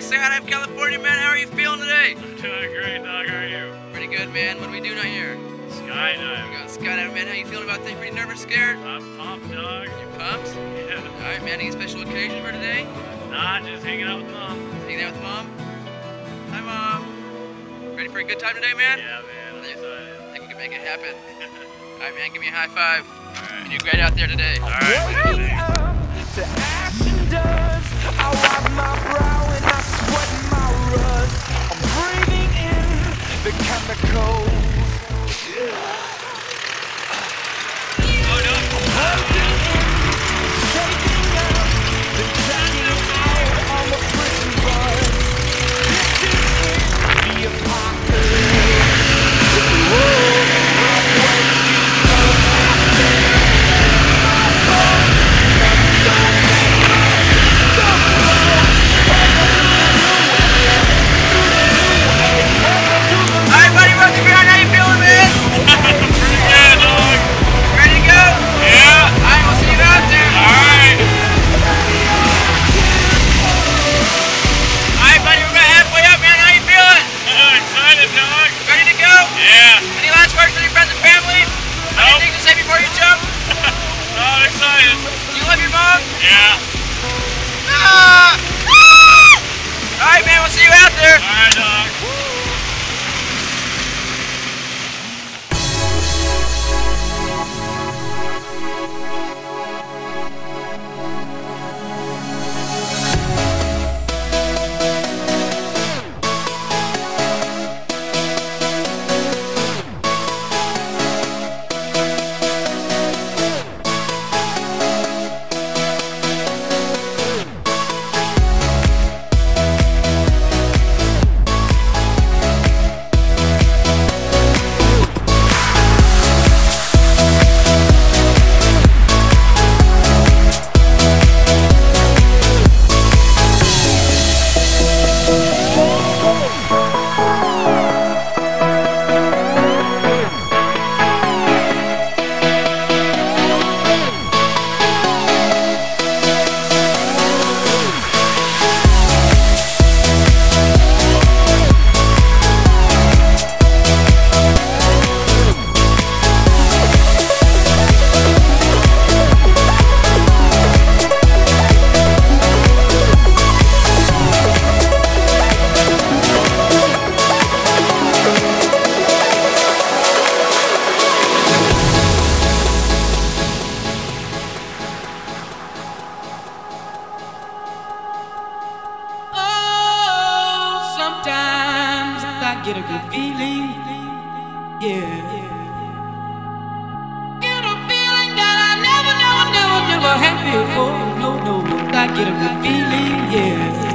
Skydive, California, man. How are you feeling today? I'm doing great, dog. How are you? Pretty good, man. What are we doing out here? Skydive. We're going skydive, man. How you feeling about things? Pretty nervous, scared? I'm pumped, dog. You pumped? Yeah. All right, man. Any special occasion for today? Nah, just hanging out with mom. Hanging out with mom? Hi, mom. Ready for a good time today, man? Yeah, man. I'm excited. I think we can make it happen. All right, man. Give me a high five. All right. You do great out there today. All right. To ash and dust, I wipe my brow and I sweat my rust. I'm breathing in the chemicals. Oh, no. Breaking in, shaking up, then checking out on the prison bus. This is the apocalypse. Whoa, I'm waking up. Yeah. Alright, man, we'll see you out there. Alright, dog. Get a good feeling, yeah. Get a feeling that I never had before. No, I get a good feeling, yeah.